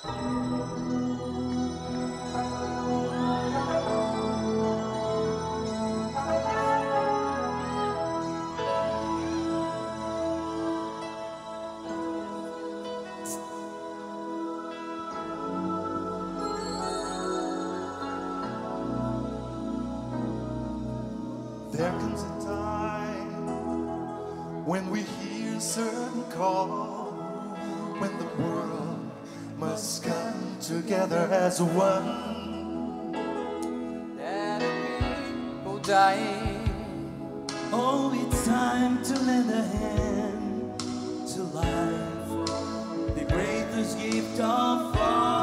There comes a time when we hear a certain call, when the world must come together as one. There are people dying. Oh, it's time to lend a hand to life, the greatest gift of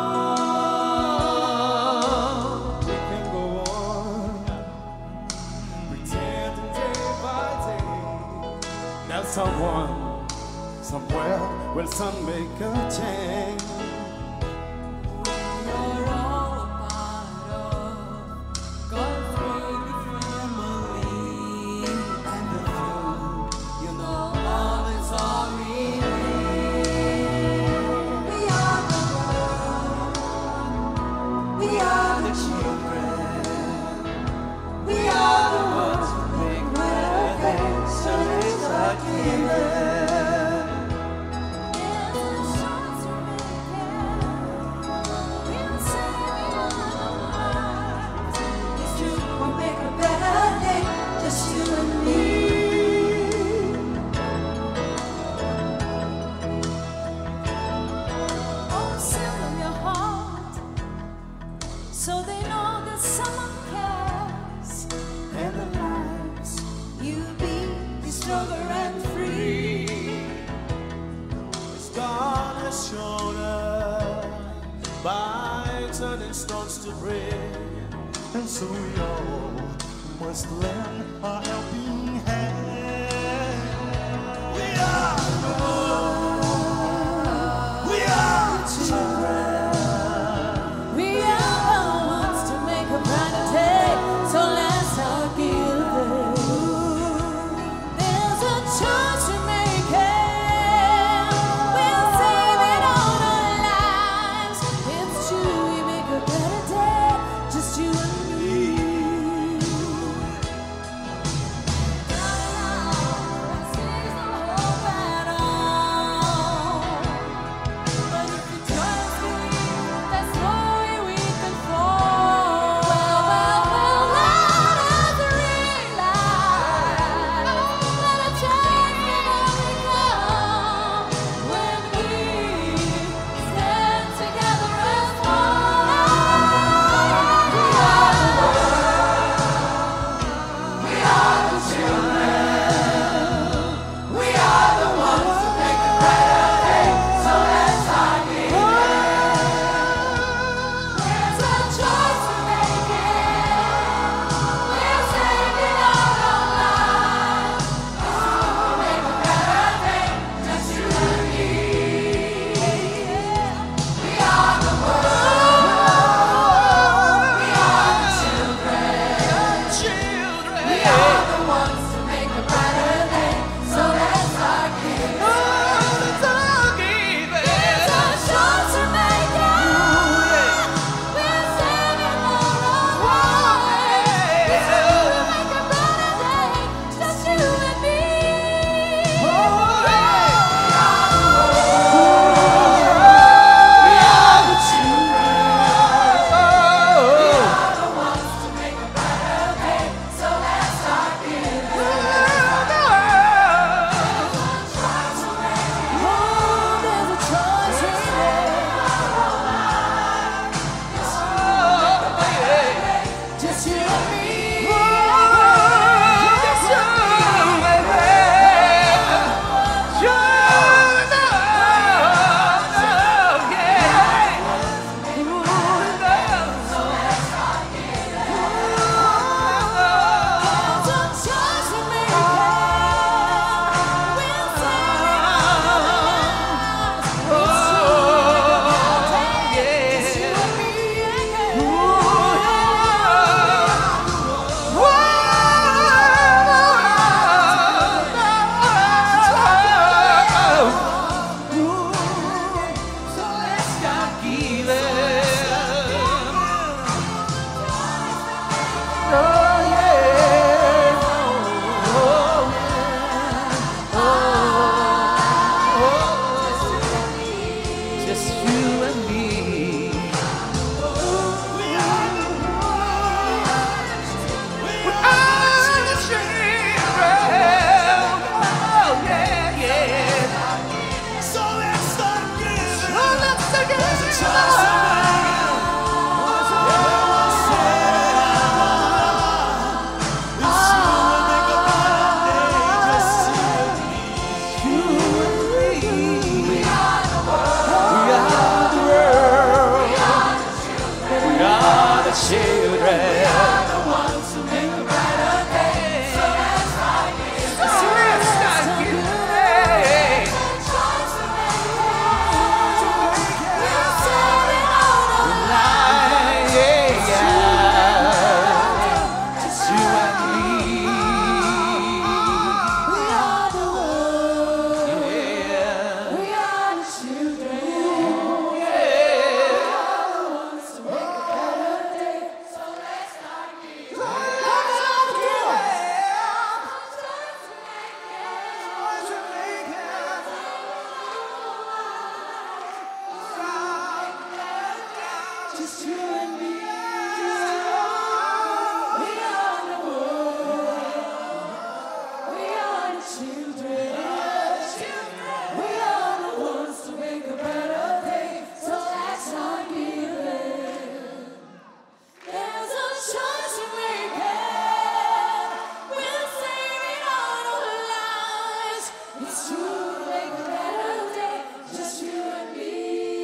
all. We can go on, pretending day by day that someone, somewhere will soon make a change. So they know that someone cares, and the lives you be stronger and free. It's God has shown us by turning stones to bread, and so we all must lend a helping hand. We are the world. We are the children. just you and me. We are the world. We are the children. We are the ones to make a better day. So let's not give in. There's a choice to make it. We're saving all our lives. It's true to make a better day. Just you and me.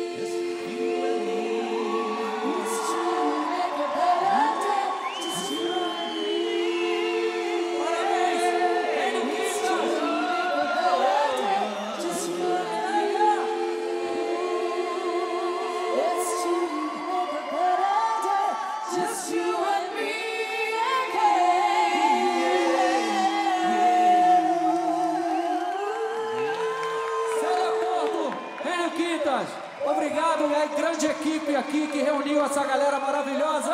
It's true to make a better day. Just you and me. It's true to make a better day. Just you and me. It's true to make a better day. Just you and me. Célia Porto, Hélio Quintas, obrigado, é a grande equipe aqui que reuniu essa galera maravilhosa.